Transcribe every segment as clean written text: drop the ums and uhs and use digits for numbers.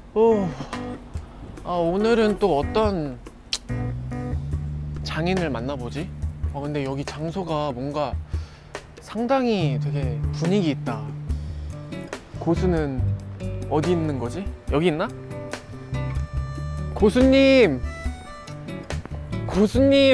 오늘은 또 어떤 장인을 만나보지? 근데 여기 장소가 뭔가 상당히 되게 분위기 있다. 고수는 어디 있는 거지? 여기 있나? 고수님! 고수님!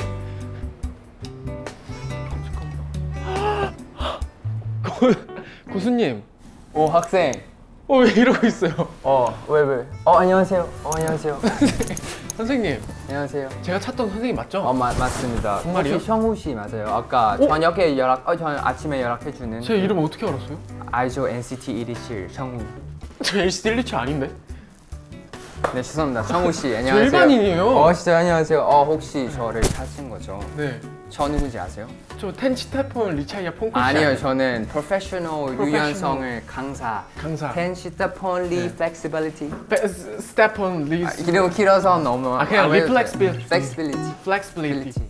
고수님! 학생! 왜 이러고 있어요? 왜? 안녕하세요. 안녕하세요. 선생님! 안녕하세요. 제가 찾던 선생님 맞죠? 맞습니다. 정말이요? 혹시 성우 씨 맞아요? 아까 저녁에 저는 아침에 연락해주는 제 이름 어떻게 알았어요? 알죠? NCT 127 성우. 저 NCT 127 아닌데? 네, 죄송합니다. 성우 씨, 저 안녕하세요. 일반인이에요. 진짜 안녕하세요. 혹시 저를 찾으신 거죠? 네. 저 누군지 아세요? 저 텐시타폰 리차이아 폰코치 아니요, 저는 프로페셔널 유연성을 강사. 텐시타폰 리 플렉시빌리티. 스테폰 리. 이름이 길어서 너무. 그냥 리플렉시빌리티. 플렉시빌리티.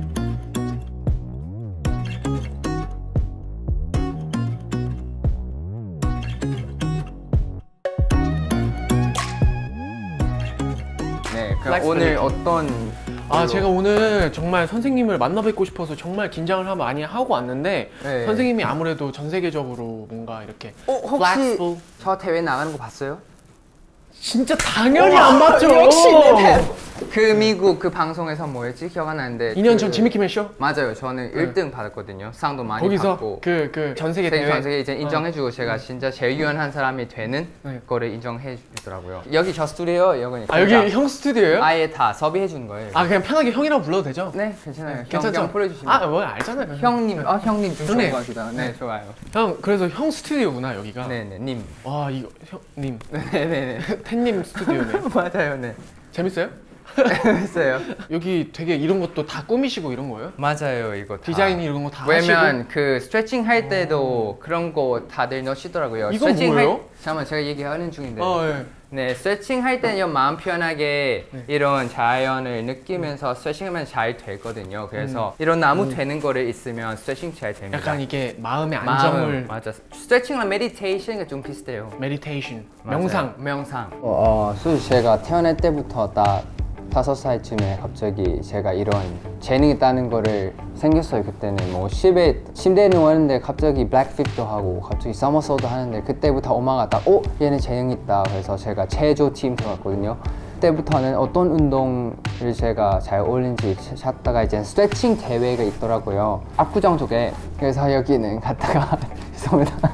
네, 그럼 오늘 어떤 제가 오늘 정말 선생님을 만나 뵙고 싶어서 정말 긴장을 많이 하고 왔는데 네. 선생님이 아무래도 전 세계적으로 뭔가 이렇게 혹시 저 대회 나가는 거 봤어요? 진짜 당연히 안 봤죠. 역시 그 미국 그 방송에서 뭐였지? 기억 안 나는데 2년 전 지미키멜 쇼? 맞아요. 저는 1등 받았거든요. 상도 많이 거기서 받고 그 전 세계 대회? 전 세계 이제 인정해주고 제가 진짜 제일 유연한 사람이 되는 거를 인정해 주더라고요. 여기 저 스튜디오 여기 여기 형 스튜디오예요? 아예 다 섭외해 주는 거예요. 그냥 편하게 형이라고 불러도 되죠? 네, 괜찮아요. 괜찮죠? 형 불러주시면 뭐 알잖아요. 형님 좀 좋은 것 같기도 하고. 네, 좋아요. 형, 그래서 형 스튜디오구나 여기가. 네네, 님. 와, 이거 형님. 네네네. 텐님 스튜디오네. 맞아요, 네. 재밌어요? 재밌어요. 여기 되게 이런 것도 다 꾸미시고 이런 거예요? 맞아요, 이거 다. 디자인 이런 거 다 하시고? 왜냐면 그 스트레칭 할 때도 그런 거 다들 넣으시더라고요. 이건 뭐예요? 잠깐만, 제가 얘기하는 중인데. 네. 네, 스트레칭 할 때는 마음 편하게 이런 자연을 느끼면서 스트레칭하면 잘 되거든요. 그래서 이런 나무 되는 거를 있으면 스트레칭 잘 됩니다. 약간 이게 마음의 안정을. 맞아. 스트레칭이랑 메디테이션이 좀 비슷해요. 메디테이션. 명상. 솔직히 제가 태어날 때부터 딱 5살쯤에 갑자기 제가 이런 재능이 있다는 거를 생겼어요. 그때는 뭐 침대에 누웠는데 갑자기 블랙핏도 하고 갑자기 서머솔도 하는데 그때부터 엄마가 딱 얘는 재능이 있다. 그래서 제가 체조팀 들어갔거든요. 그때부터는 어떤 운동을 제가 잘 어울리는지 찾다가 이제 스트레칭 대회가 있더라고요. 압구정 쪽에. 그래서 여기는 갔다가 죄송합니다.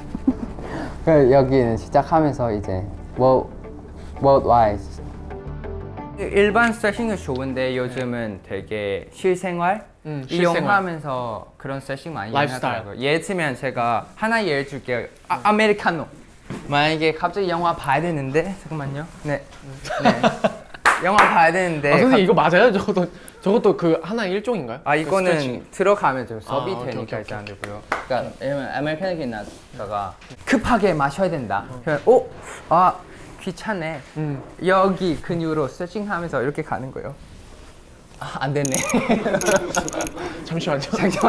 여기는 시작하면서 이제 worldwide 일반 스트레칭은 좋은데 요즘은 되게 실생활 이용하면서 그런 스트레칭 많이 하더라고요. 예를 들면 제가 하나 예를 줄게요. 아메리카노. 만약에 갑자기 영화 봐야 되는데 잠깐만요. 네. 영화 봐야 되는데 선생님 이거 맞아요? 저것도 그 하나의 일종인가요? 이거는 스트레칭. 들어가면 좀 섭이 되니까 이제 안 되고요. 그러니까 왜냐면 아메리카노 나다가 급하게 마셔야 된다. 그러면 귀찮네. 여기 근육으로 스트레칭하면서 이렇게 가는 거예요. 안 됐네. 잠시만요.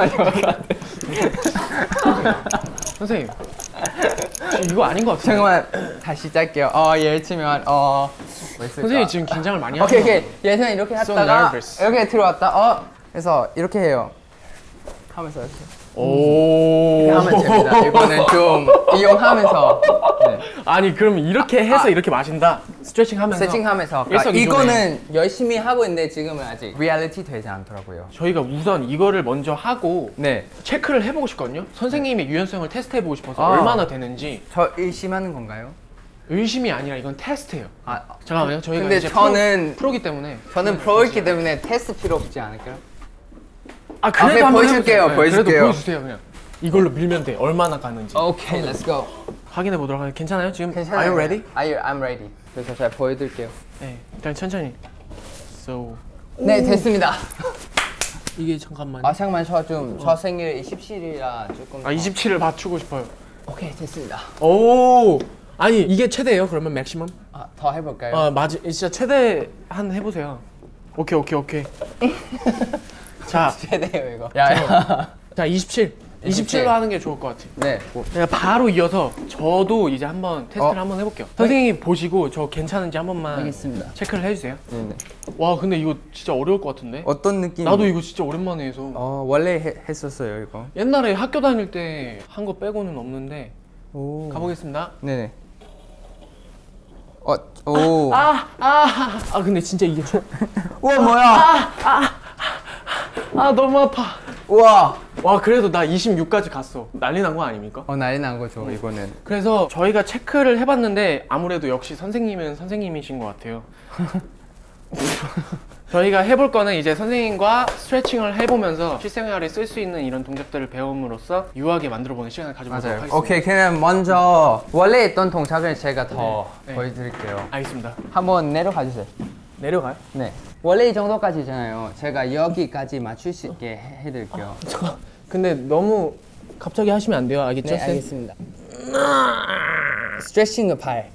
선생님, 이거 아닌 것 같아요. 잠깐만, 다시 시작할게요. 예를 들면 뭐 있을까? 선생님 지금 긴장을 많이 하시죠? 오케이. 예를 들면 이렇게 했다가 이렇게 들어왔다. 그래서 이렇게 해요. 하면서 이렇게. 이렇게 하면 됩니다. 이거는 좀 이용하면서. 네. 아니 그럼 이렇게 해서 이렇게 마신다? 스트레칭 하면서? 그러니까 이거는 열심히 하고 있는데 지금은 아직 리얼리티 되지 않더라고요. 저희가 우선 이거를 먼저 하고 체크를 해보고 싶거든요. 선생님의 유연성을 테스트해보고 싶어서 얼마나 되는지. 저 의심하는 건가요? 의심이 아니라 이건 테스트예요. 잠깐만요. 저희가 근데 이제 저는 프로기 때문에. 저는 프로이기 때문에 테스트 필요 없지 않을까요? 그래도 보여줄게요. 그래도 보여주세요 그냥. 이걸로 밀면 돼. 얼마나 가는지. 오케이, let's go. 확인해 보도록 하겠습니다. 괜찮아요? 지금? 괜찮아요. Are you ready? I'm ready. 그래서 제가 보여드릴게요. 네, 일단 천천히. 네, 됐습니다. 이게 잠깐만요. 잠깐만, 저 생일 27일이라 조금 27을 맞추고 싶어요. 오케이, 됐습니다. 아니 이게 최대예요? 그러면 맥시멈? 더 해볼까요? 진짜 최대 한 해보세요. 오케이. 자, 최대예요 이거. 자 27. 27로 하는 게 좋을 것 같아요. 네. 내가 바로 이어서 저도 이제 한번 테스트를 한번 해볼게요. 선생님이 보시고 저 괜찮은지 한 번만 알겠습니다. 체크를 해주세요. 네네. 와 근데 이거 진짜 어려울 것 같은데? 어떤 느낌? 나도 이거 진짜 오랜만에 해서 원래 했었어요 이거. 옛날에 학교 다닐 때 한 거 빼고는 없는데 오. 가보겠습니다. 네네. 오. 근데 진짜 이게 우와 뭐야? 너무 아파. 우와. 와 그래도 나 26까지 갔어. 난리 난 거 아닙니까? 난리 난 거죠 이거는. 그래서 저희가 체크를 해봤는데 아무래도 역시 선생님은 선생님이신 것 같아요. 저희가 해볼 거는 이제 선생님과 스트레칭을 해보면서 실생활에 쓸 수 있는 이런 동작들을 배움으로써 유하게 만들어보는 시간을 가져보도록 하겠습니다. 오케이, 그냥 먼저 원래 있던 동작을 제가 더 네. 보여드릴게요. 알겠습니다. 한번 내려가 주세요. 내려가요? 네. 원래 이 정도까지잖아요. 제가 여기까지 맞출 수 있게 해드릴게요. 잠깐. 근데 너무 갑자기 하시면 안 돼요. 알겠죠? 네, 알겠습니다. 스트레칭은 발.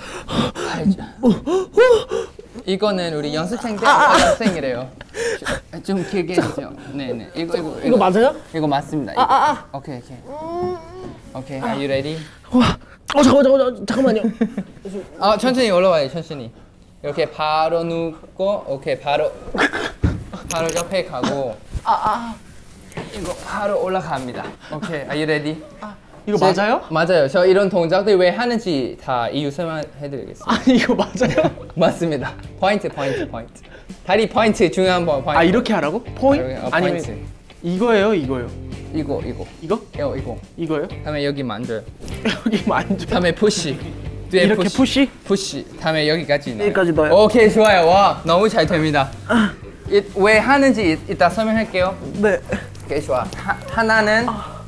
이거는 우리 연습생 때 연습생이래요. 좀 길게 해주세요. 네네. 이거 맞아요? 이거 맞습니다. 오케이. 오케이. Are you ready? 잠깐만요. 천천히 올라와요. 천천히. 이렇게 바로 눕고, 오케이 바로 옆에 가고. 이거 바로 올라갑니다. 오케이. Are you ready? 이거 맞아요? 맞아요. 저 이런 동작들 왜 하는지 다 이유 설명해드리겠습니다. 아니 이거 맞아요? 맞습니다. 포인트. 다리 포인트 중요한 포인트. 이렇게 하라고? 포인트? 아니면 포인트. 이거예요? 이거요? 이거. 이거? 이거요? 다음에 여기 만져. 여기 만져. 다음에 푸시. 뒤에 이렇게 푸시? 다음에 여기까지 넣어요. 여기까지 넣어요? 오케이 좋아요. 와 너무 잘 됩니다. 왜 하는지 이따 설명할게요. 네. 오케이 좋아. 하나는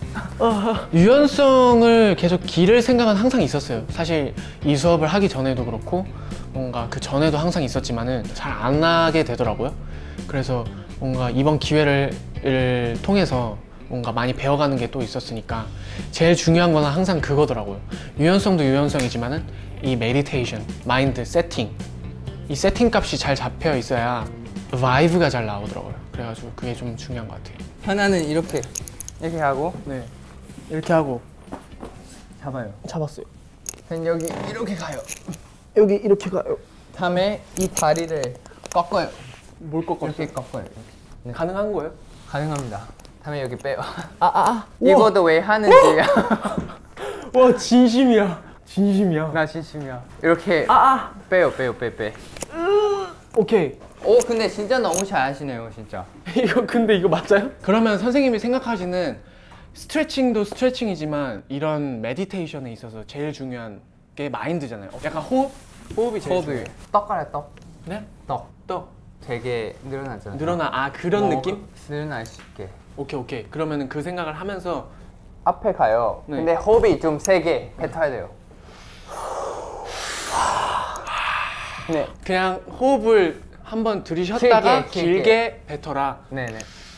유연성을 계속 기를 생각은 항상 있었어요. 사실 이 수업을 하기 전에도 그렇고 뭔가 그 전에도 항상 있었지만은 잘 안 하게 되더라고요. 그래서 뭔가 이번 기회를 통해서 뭔가 많이 배워가는 게 또 있었으니까 제일 중요한 건 항상 그거더라고요. 유연성도 유연성이지만은 이 메디테이션, 마인드 세팅, 이 세팅 값이 잘 잡혀 있어야 바이브가 잘 나오더라고요. 그래가지고 그게 좀 중요한 것 같아요. 하나는 이렇게 하고 네, 이렇게 하고 잡아요. 잡았어요. 그럼 여기 이렇게 가요. 여기 이렇게 가요. 다음에 이 다리를 꺾어요. 뭘 꺾었어? 이렇게 꺾어요. 네. 가능한 거예요? 가능합니다. 다음에 여기 빼요. 이것도 왜 하는지. 와 진심이야. 나 진심이야. 이렇게 빼요. 오케이. 근데 진짜 너무 잘 하시네요, 진짜. 근데 이거 맞아요? 그러면 선생님이 생각하시는 스트레칭도 스트레칭이지만 이런 메디테이션에 있어서 제일 중요한 게 마인드잖아요. 약간 호흡이 제일 중요해요. 떡 알아요, 떡? 네? 떡. 되게 늘어나잖아요. 그런 느낌? 늘어날 수 있게. 오케이. 그러면은 그 생각을 하면서 앞에 가요. 네. 근데 호흡이 좀 세게 뱉어야 돼요. 네. 그냥 호흡을 한번 들이쉬었다가 길게 뱉어라. 네네.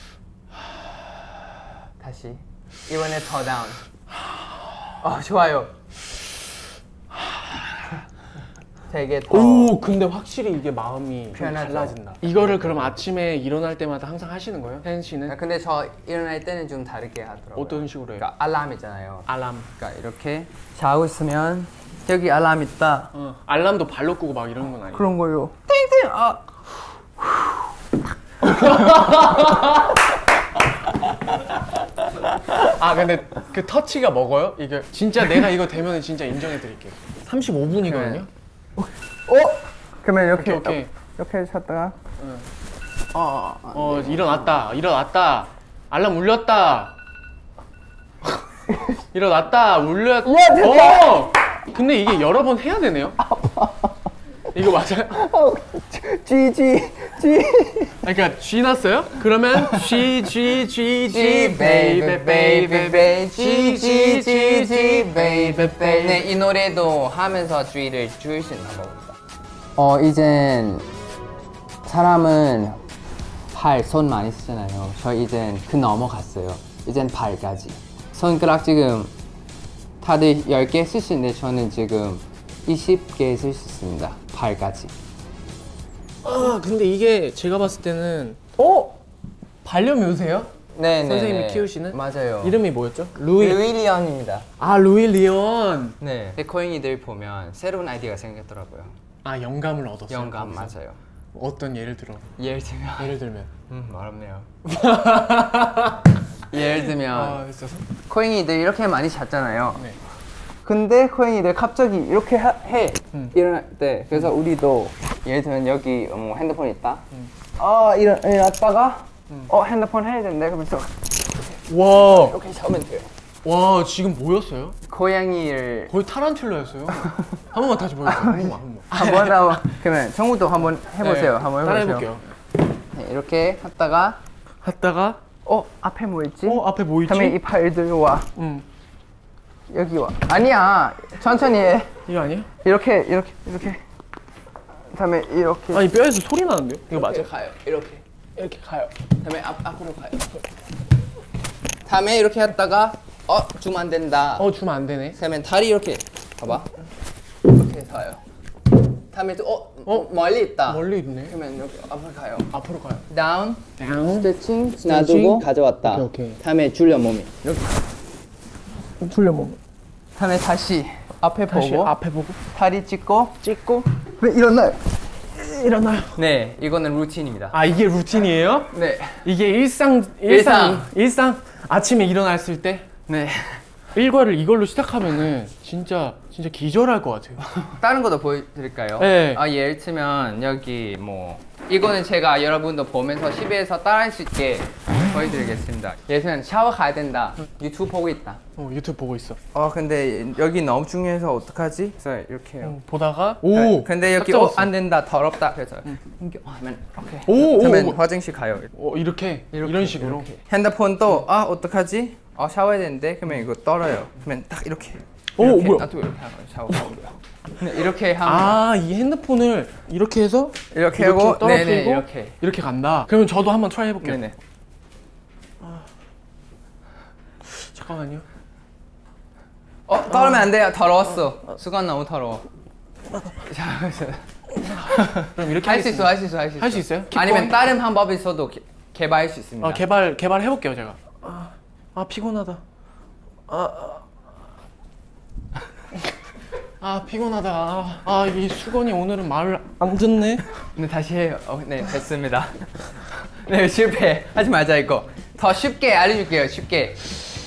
다시. 이번에 더 다운. 좋아요. 되게 더. 근데 확실히 이게 마음이 좀 달라진다. 이거를 그럼 아침에 일어날 때마다 항상 하시는 거예요? 혜은 씨는? 근데 저 일어날 때는 좀 다르게 하더라고요. 어떤 식으로 해요? 그러니까 알람 있잖아요. 알람. 그러니까 이렇게 자고 있으면 여기 알람 있다. 알람도 발로 끄고 막 이러는 건 아니에요? 그런 거요. 띵띵. 근데 그 터치가 먹어요? 이게 진짜 내가 이거 되면 진짜 인정해 드릴게요. 35분이거든요. 그러면 이렇게 오케이. 이렇게 쳤다가 일어났다. 알람 울렸다. 일어났다. 울렸. 근데 이게 여러 번 해야 되네요. 이거 맞아요? G. 그러니까 G 났어요? 그러면 G baby G baby. 네, 이 노래도 하면서 G를 줄일 수 있나 봅니다. 이젠 사람은 손 많이 쓰잖아요. 저 이젠 넘어갔어요. 이젠 발까지. 손가락 지금 다들 10개 쓸 수 있는데 저는 지금 20개 쓸 수 있습니다. 발까지. 근데 이게 제가 봤을 때는 반려묘세요? 네, 선생님이 키우시는? 맞아요. 이름이 뭐였죠? 루이리언입니다. 아, 루이 리온. 네. 코잉이들 보면 새로운 아이디어가 생겼더라고요. 아, 영감을 얻었어요. 영감 거기서? 맞아요. 어떤 예를 들어? 예를 들면 예를 들면. 어렵네요. 예를 들면 아, 있어서? 코잉이들 이렇게 많이 잤잖아요. 네. 근데 코잉이들 갑자기 이렇게 해 일어날 때. 그래서 우리도 예를 들면 여기 뭐 핸드폰 있다. 일어났다가 핸드폰 해야 된대. 그러면서 와, 이렇게 잡으면 돼요. 와, 지금 뭐였어요? 고양이를 거의 타란툴라였어요. 한 번만 다시 보여주세요. 한 번만. 한번 그러면 정우도 한번 해보세요. 네, 한번 따라 해보세요. 해볼게요. 네, 이렇게 했다가 앞에 뭐 있지? 앞에 뭐 있지? 다음에 이 팔 들어와. 여기 와. 아니야. 천천히 해. 이거 아니에요? 이렇게. 다음에 이렇게. 아니, 뼈에서 소리 나는데요? 이거 맞아요? 가요. 이렇게 가요. 다음에 앞으로 가요. 다음에 이렇게 했다가 주면 안 된다. 주면 안 되네. 그러면 다리 이렇게 봐봐. 이렇게 가요. 다음에 또 멀리 있다. 멀리 있네. 그러면 이렇게 앞으로 가요. 앞으로 가요. 다운. 다운. 스트레칭. 놔두고 가져왔다. 오케이. 다음에 줄여 몸이. 이렇게. 풀려 몸. 다음에 다시 앞에 다시 보고 앞에 보고 다리 찍고. 네, 일어나요. 네, 이거는 루틴입니다. 아, 이게 루틴이에요? 네. 이게 일상 아침에 일어났을 때 네. 일과를 이걸로 시작하면은 진짜 기절할 것 같아요. 다른 것도 보여드릴까요? 네. 예를 들면 여기 뭐 이거는 제가 여러분도 보면서 집에서 따라할 수 있게 보여드리겠습니다. 예를 들면 샤워 가야 된다. 유튜브 보고 있다. 유튜브 보고 있어. 근데 여기 너무 중요해서 어떡하지? 그래서 이렇게 해요. 보다가 근데 여기 딱 잡았어. 안 된다. 더럽다. 그래서 하면 이렇게. 오, 그러면 오. 화장실 가요. 이런 식으로. 이렇게. 핸드폰도 어떡하지? 샤워해야 되는데 그러면 이거 떨어요. 그러면 딱 이렇게. 뭐야? 나도 이렇게 하고 샤워하고요. 이렇게 하면 이 핸드폰을 이렇게 해서 이렇게 하고 떨어뜨리고 네네, 이렇게 간다. 그러면 저도 한번 트라이 해볼게요. 네네. 잠깐만요. 떨면 안 돼요. 더러웠어. 수건 너무 더러워. 그럼 이렇게 할 수 있어. 할 수 있어요? 아니면 다른 방법이 있어도 개발할 수 있습니다. 개발 해볼게요 제가. 피곤하다. 피곤하다. 이 수건이 오늘은 말을 안 듣네. 네, 다시 해요. 네, 됐습니다. 네, 실패. 하지 말자 이거. 더 쉽게 알려줄게요. 쉽게.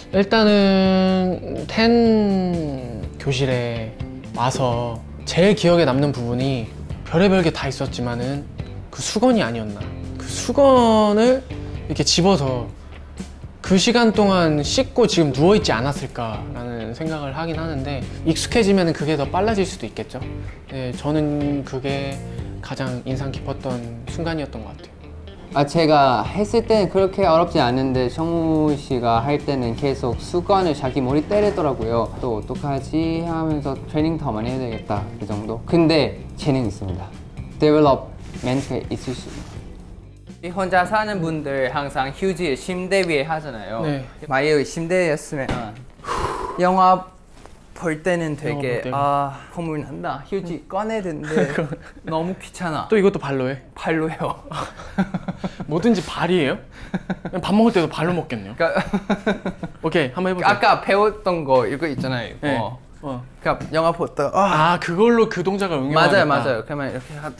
일단은 10 교실에 와서 제일 기억에 남는 부분이 별의별 게 다 있었지만은 그 수건이 아니었나. 그 수건을 이렇게 집어서 그 시간 동안 씻고 지금 누워있지 않았을까라는 생각을 하긴 하는데 익숙해지면 그게 더 빨라질 수도 있겠죠. 네, 저는 그게 가장 인상 깊었던 순간이었던 것 같아요. 제가 했을 때는 그렇게 어렵지 않은데 정우 씨가 할 때는 계속 수건을 자기 머리 때리더라고요. 또 어떡하지 하면서 트레이닝 더 많이 해야 되겠다 그 정도. 근데 재능 있습니다. 데벨롭멘트가 있을 수 있어요. 혼자 사는 분들 항상 휴지 침대 위에 하잖아요. 네. 만약에 침대였으면 영화 볼 때는 되게 콧물 난다. 휴지 꺼내야 되는데 너무 귀찮아. 또 이것도 발로 해? 발로 해요. 뭐든지 발이에요? 밥 먹을 때도 발로 먹겠네요. 오케이, 한번 해보세요. 아까 배웠던 거 이거 있잖아요. 네. 그러니까 영화 보다 그걸로 그 동작을 응용하겠다. 맞아요. 그러면 이렇게 하다.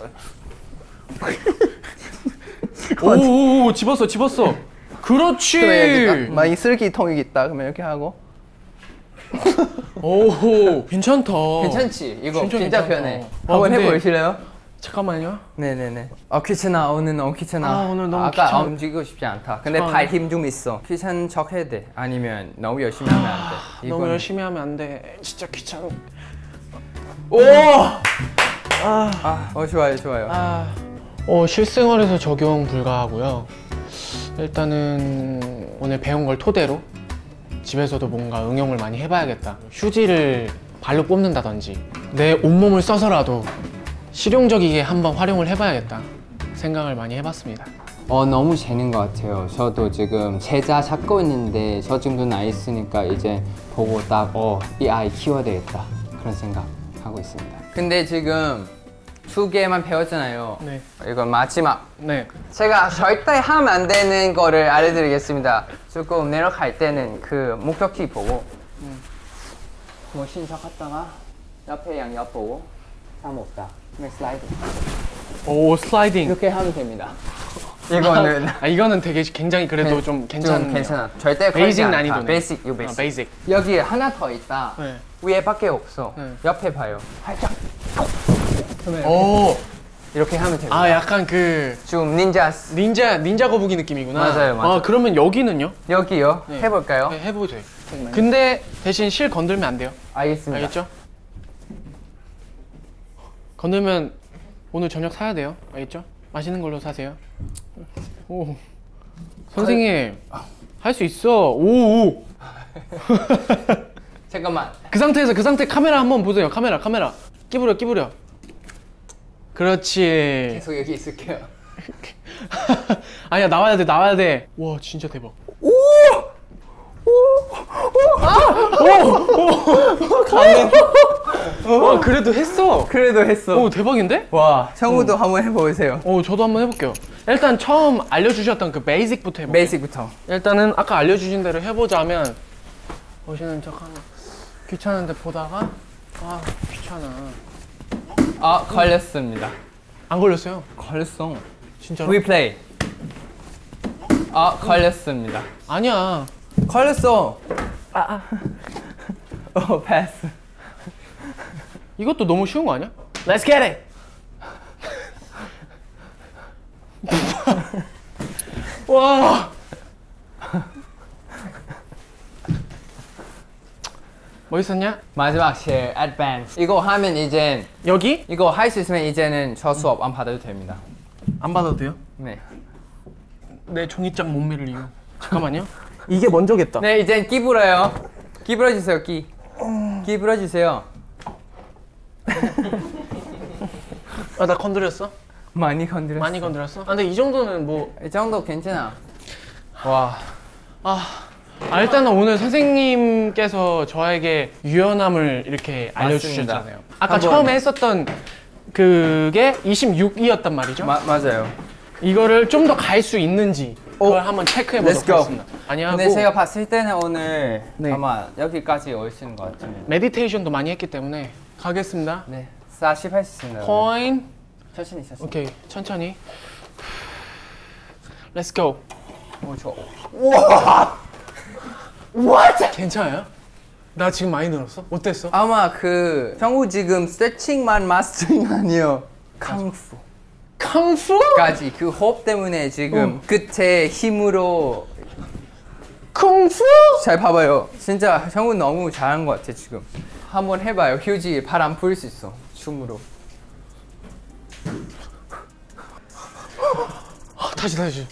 오, 집었어. 그렇지. 많이 쓰레기통이 있다. 그러면 이렇게 하고. 오, 괜찮다. 괜찮지? 이거 진짜 진짜 괜찮다. 편해. 한번 근데 해보실래요? 잠깐만요. 네네네. 귀찮아. 오늘 너무 귀찮아. 오늘 너무 아까 귀찮아. 움직이고 싶지 않다. 근데 팔 힘 좀 있어. 귀찮은 척 해야 돼. 아니면 너무 열심히 하면 안 돼. 너무 열심히 하면 안 돼. 진짜 귀찮아. 좋아요. 실생활에서 적용 불가하고요. 일단은 오늘 배운 걸 토대로 집에서도 뭔가 응용을 많이 해봐야겠다. 휴지를 발로 뽑는다든지 내 온몸을 써서라도 실용적이게 한번 활용을 해봐야겠다 생각을 많이 해봤습니다. 너무 재는 것 같아요. 저도 지금 제자 찾고 있는데 저 정도 나이 있으니까 이제 보고 딱 이 아이 키워야 되겠다 그런 생각 하고 있습니다. 근데 지금 두 개만 배웠잖아요. 네. 이건 마지막. 네. 제가 절대 하면 안 되는 거를 알려드리겠습니다. 조금 내려갈 때는 그 목적지 보고 뭐 시작했다가 옆에 양 옆 보고 아무 없다. 그냥 슬라이드. 오, 슬라이딩. 이렇게 하면 됩니다. 이거는 이거는 되게 굉장히 그래도 좀 괜찮네요. 괜찮아. 절대 베이직 난이도네. 베이직, 요 베이직. 베이직. 여기 하나 더 있다. 네. 위에밖에 없어. 네. 옆에 봐요. 살짝. 오. 이렇게 하면 됩니다. 약간 그 좀 닌자. 닌자 거북이 느낌이구나. 맞아요. 그러면 여기는요? 여기요. 네. 해볼까요? 네, 해보죠. 근데 대신 실 건들면 안 돼요. 알겠습니다. 알겠죠? 건들면 오늘 저녁 사야 돼요. 알겠죠? 맛있는 걸로 사세요. 오. 선생님, 할 수 있어. 오. 잠깐만. 그 상태 카메라 한번 보세요. 카메라. 끼부려. 그렇지. 계속 여기 있을게요. 아니야, 나와야 돼. 와, 진짜 대박. 와, 그래도 했어. 오, 대박인데? 와, 형우도 한번 해보세요. 저도 한번 해볼게요. 일단 처음 알려주셨던 그 베이직부터 해볼게요. 베이직부터. 일단은 아까 알려주신 대로 해보자면 보시는 척하면 귀찮은데 보다가 귀찮아. 걸렸습니다. 안 걸렸어요. 걸렸어. 진짜로? 리플레이. 걸렸습니다. 아니야. 걸렸어. 패스. 이것도 너무 쉬운 거 아니야? Let's get it! 와. 멋있었냐? 마지막 실, advance. 이거 하면 이젠 여기? 이거 할 수 있으면 이제는 저 수업 안 받아도 됩니다. 안 받아도 돼요? 네. 내 종이장 몸매를 이용. 잠깐만요. 이게 먼저겠다. 네, 이젠 끼 불어요. 끼 불어주세요, 끼. 끼 불어주세요. 나 건드렸어? 많이 건드렸어. 많이 건드렸어? 근데 이 정도는 뭐. 이 정도 괜찮아. 와. 일단은 오늘 선생님께서 저에게 유연함을 이렇게 알려주셨잖아요. 아까 처음에 했었던 그게 26이었단 말이죠? 맞아요. 이거를 좀 더 갈 수 있는지 그걸 한번 체크해 보도록 하겠습니다. 근데 제가 봤을 때는 오늘 네. 아마 여기까지 오시는 것 같아요. 메디테이션도 많이 했기 때문에 가겠습니다. 네. 40 할 수 있나요? 코인. 천천히 있었어요. 오케이, 천천히. Let's go. 저. 우와! What? 괜찮아요? 나 지금 많이 늘었어? 어땠어? 아마 형우 지금 스트레칭만 마스터링 아니에요. 캉푸. 캉푸까지 그 호흡 때문에 지금 끝에 힘으로 쿵푸? 잘 봐봐요. 진짜 형우 너무 잘한 것 같아 지금. 한번 해봐요. 휴지 바람 불 수 있어. 춤으로. 다시.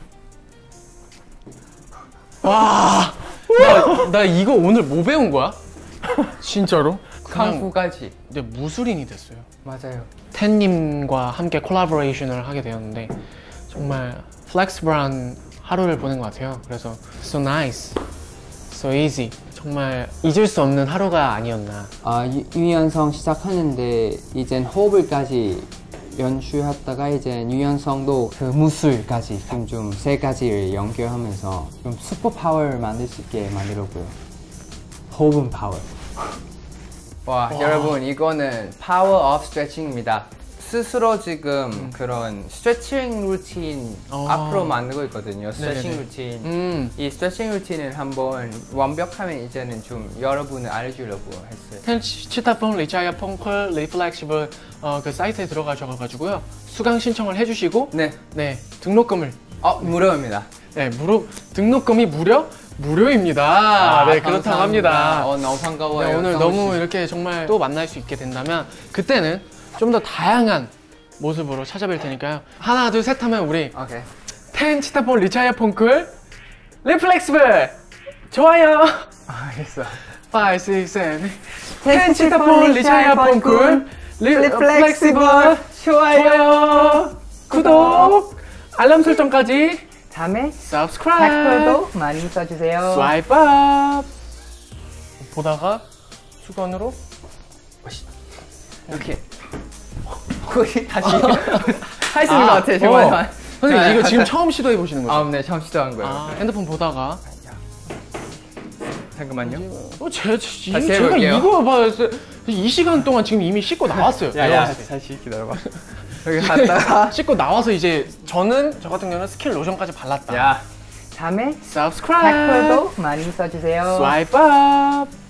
와, 나 이거 오늘 뭐 배운 거야? 진짜로? 캉푸까지. 근데 무술인이 됐어요. 맞아요. 텐님과 함께 콜라보레이션을 하게 되었는데 정말 플렉스블한 하루를 보낸 것 같아요. 그래서 so nice, so easy. 정말 잊을 수 없는 하루가 아니었나. 유연성 시작하는데 이젠 호흡을까지 연주했다가 이제 유연성도 그 무술까지 좀 세 가지를 연결하면서 좀 슈퍼 파워를 만들 수 있게 만들었고요. 호흡은 파워. 와, 여러분 이거는 파워 오브 스트레칭입니다. 스스로 지금 그런 스트레칭 루틴 앞으로 만들고 있거든요. 스트레칭 루틴. 이 스트레칭 루틴을 한번 완벽하면 이제는 좀 여러분을 알려주려고 했어요. 치타폰 리차이어 펑클 리플렉시블 그 사이트에 들어가셔가지고요. 수강 신청을 해주시고 네 등록금을 무료입니다. 네 등록금이 무료입니다. 네, 그렇다고 합니다. 너무 반가워요. 네, 오늘 너무 이렇게 정말 또 만날 수 있게 된다면 그때는 좀 더 다양한 모습으로 찾아뵐 테니까요. 하나, 둘, 셋 하면 우리 오케이. 10 치타폰 리차이어 펑클 리플렉시블 좋아요. 알겠어. 5, 6, 7 10 치타폰 리차이어 펑클 리플렉시블 좋아요. 구독 알람 설정까지 다음에 subscribe 댓글도 많이 써주세요. swipe up 보다가 수건으로 이렇게 거의 다시 할 수 있는 것 같아요. 정말. 선생님 이거 지금 처음 시도해 보시는 거죠? 네, 처음 시도한 거예요. 핸드폰 보다가 잠깐만요. 제가 해볼게요. 이거 봤어요. 이 시간 동안 지금 이미 씻고 나왔어요. 다시 기다려봐. 여기 갔다가 씻고 나와서 이제 저 같은 경우는 스킨 로션까지 발랐다. 다음에 subscribe, 댓글도 많이 써주세요. swipe up.